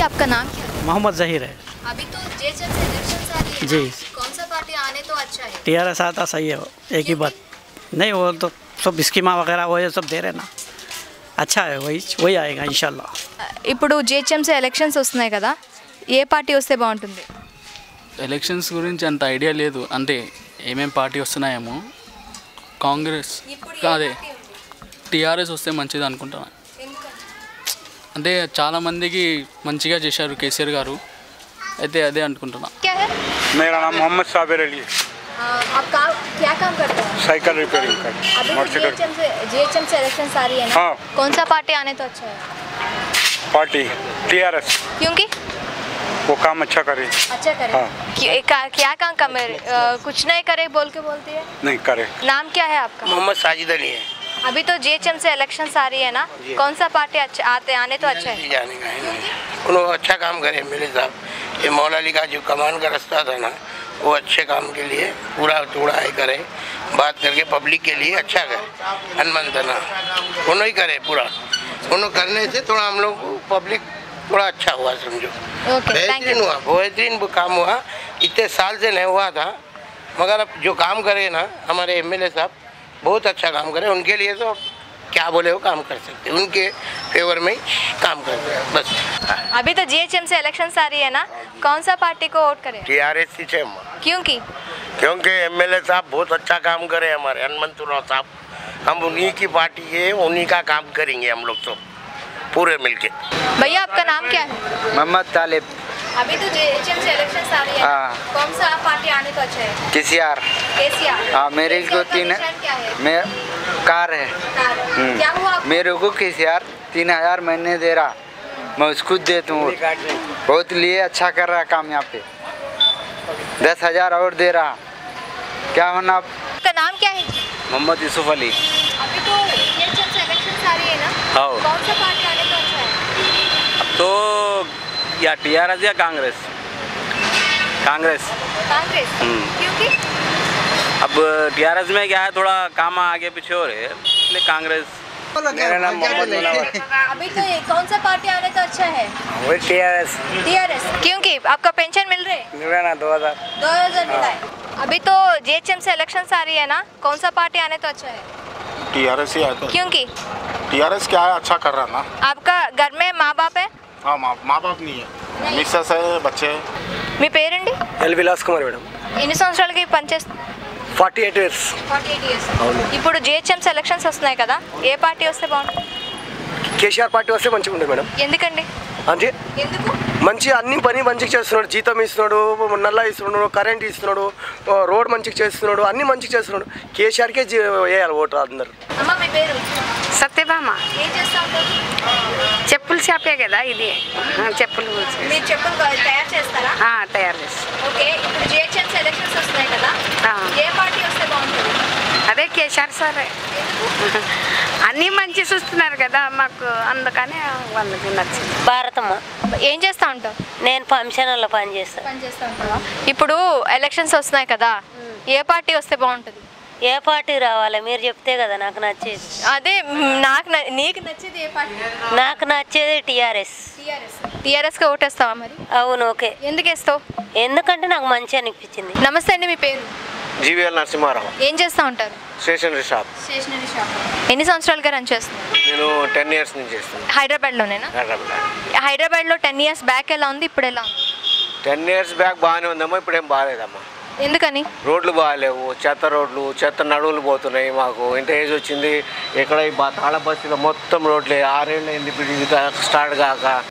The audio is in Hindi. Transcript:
आपका नाम क्या है? मोहम्मद जहीर है अभी तो जेएचएम से इलेक्शंस आ रही है जी। ना? कौन सा पार्टी आने तो अच्छा है? टीआरएस आता सही है, एक ही बात नहीं, वो तो सब स्कीमा वगैरह वो ये सब दे रहे ना, अच्छा है, वही आएगा इंशाल्लाह। ఇప్పుడు జిహెచ్ఎంసీ ఎలక్షన్స్ వస్తున్నాయి కదా, ఏ పార్టీ వస్తే బాగుంటుంది? ఎలక్షన్స్ గురించి అంత ఐడియా లేదు, అంటే ఏమేం పార్టీ వస్తున్నాయేమో. కాంగ్రెస్ అదే టీఆర్ఎస్ వస్తే మంచిది అనుకుంటున్నాను. అంటే చాలామందికి మంచిగా చేశారు కేసీఆర్ గారు, అయితే అదే అనుకుంటున్నా. क्या है? मेरा नाम मोहम्मद साबिर अली है। आप क्या काम करते हैं? साइकिल रिपेयरिंग का अभी तो मोटरसाइकिल जीएचएम से इलेक्शंस आ रही है ना? हाँ। कौन सा पार्टी आने तो अच्छा है? पार्टी टीआरएस, क्योंकि वो काम अच्छा करे। अच्छा करे। हाँ। क्या काम कम है? कुछ नहीं करे बोल के बोलती है। नहीं करे। नाम क्या है आपका? मोहम्मद साजिद अली है। अभी तो जीएचएम से इलेक्शंस आ रही है ना, कौन सा पार्टी आने तो अच्छा है? जाने का है, उन्होंने अच्छा काम करे मेरे साहब। ये मौला अली का जो कमान का रास्ता था ना, वो अच्छे काम के लिए पूरा थोड़ा है करे, बात करके पब्लिक के लिए अच्छा करे, हनुमंत ना उन्होंने ही करे पूरा, उन्होंने करने से थोड़ा हम लोग को पब्लिक थोड़ा अच्छा हुआ समझो। बेहतरीन हुआ, बेहतरीन काम हुआ, इतने साल से नहीं हुआ था, मगर अब जो काम करे ना हमारे एमएलए साहब बहुत अच्छा काम करे, उनके लिए तो क्या बोले वो काम कर सकते, उनके फेवर में काम करते हैं बस। अभी तो जीएचएम से इलेक्शंस आ रही है ना, कौन सा पार्टी को वोट करें? टीआरएस ही है, क्योंकि क्योंकि एमएलए साहब बहुत अच्छा काम करे हमारे हनुमंतराव साहब, हम उन्हीं की पार्टी है, उन्हीं का काम करेंगे हम लोग तो पूरे मिलके। भैया आपका नाम क्या है? मोहम्मद तालिब। अभी तो जीएचएम से इलेक्शंस आ रही है, हाँ। कौन सा पार्टी आने तो अच्छा है? केसीआर। केसीआर। हाँ, मेरे को केसीआर का 3 निशान क्या है? मैं कार है। कार। क्या हुआ आपको? मेरे को केसीआर 3000 महीने दे रहा, मैं उसको देता हूँ, बहुत लिए अच्छा कर रहा काम यहाँ पे, 10,000 और दे रहा, क्या होना। आपका नाम क्या है? मोहम्मद यूसुफ अली। अभी तो जीएचएम से इलेक्शंस आ रही है ना, हाँ। कौन सा पार्टी आने तो अच्छा है? अब तो या टीआरएस या कांग्रेस। कांग्रेस। क्योंकि अब टीआरएस में क्या है, थोड़ा काम आगे पीछे हो रहे हैं, इसलिए कांग्रेस। मेरा नाम मोहम्मद मुनव्वर। अभी तो कौन सा पार्टी आने तो अच्छा है? वही टीआरएस। टीआरएस। क्योंकि आपका पेंशन मिल रहे? मिला ना 2000 मिला है। अभी तो जीएचएम से इलेक्शंस आ रही है ना, कौन सा पार्टी आने तो अच्छा है? टीआरएस ही आता है। क्योंकि टीआरएस क्या है, अच्छा कर रहा ना। आपका घर में माँ बाप है? हाँ, माँ बाप नहीं है, मिसेस है, बच्चे हैं। మీ పేరండి? L Vilas Kumar madam. ఎన్ని సంవత్సరాలకి పనిచేస్తారు? 48 years। 48 years. ఇప్పుడు జిహెచ్ఎం సెలక్షన్స్ వస్తున్నాయి కదా, ఏ పార్టీ వస్తే బాగుంటుంది? కేసీఆర్ పార్టీ వస్తే మంచిగా ఉంటుంది మేడం, ఎందుకండి? అంటే ఎందుకు? మంచి అన్ని పని మంచిగా చేస్తున్నాడు, జీతం ఇస్తున్నాడు, నల్ల ఇస్తున్నాడు, కరెంట్ ఇస్తున్నాడు, రోడ్ మంచిగా చేస్తున్నాడు, అన్ని మంచిగా చేస్తున్నాడు, కేసీఆర్కే వేయాలి ఓటు అందరు। అమ్మ మీ పేరు? సత్యభామ। ఏం చేస్తా ఉంటారు? చెప్పులు షాపే కదా ఇది, చెప్పులు మీరు చెప్పులు తయారు చేస్తారా? తయారు చేస్తాం। ఓకే, ఇప్పుడు జిహెచ్ఎం సెలక్షన్స్ వస్తున్నాయి కదా, ఏ పార్టీ వస్తే బాగుంటుంది? అదే కేసీఆర్ సార్, అన్నీ మంచి చూస్తున్నారు కదా మాకు, అందుకని వాళ్ళకి నచ్చింది। భారతమ్మ। ఏం చేస్తా ఉంటావు? నేను ఫంక్షన్లో పని చేస్తా ఉంటావా? ఇప్పుడు ఎలక్షన్స్ వస్తున్నాయి కదా, ఏ పార్టీ వస్తే బాగుంటుంది? ఏ పార్టీ రావాలి మీరు చెప్తే కదా నాకు నచ్చేది। అదే నీకు నచ్చేది ఏ పార్టీ? నాకు నచ్చేది టీఆర్ఎస్। టీఆర్ఎస్కి ఓటేస్తావా మరి? అవును। ఓకే। ఎందుకు వేస్తావు? ఎందుకంటే నాకు మంచి అనిపించింది। నమస్తే అండి, మీ పేరు? జీవీఎల్ నరసింహారావు। ఏం చేస్తూ ఉంటారు? Stationery shop. స్టేషనరీ షాప్ ఎన్ని సంవత్సరాలుగా రన్ చేస్తున్నారు? నేను 10 years నుంచి చేస్తున్నాను హైదరాబాద్లోనేనా? హైదరాబాద్లో 10 years బ్యాక్ ఎలా ఉంది, ఇప్పుడు ఎలా ఉంది? 10 years బ్యాక్ బాగానే ఉందమ్మా, ఇప్పుడు ఏం బాగాలేదమ్మా। ఎందుకని? రోడ్లు బాగాలేవు, చెత్త రోడ్లు, చెత్త నడువులు పోతున్నాయి, మాకు ఇంత ఏజ్ వచ్చింది, ఇక్కడ ఈ తాళబస్తీలో మొత్తం రోడ్లే, 6 ఏళ్ళు అయింది ఇప్పుడు స్టార్ట్ కాక।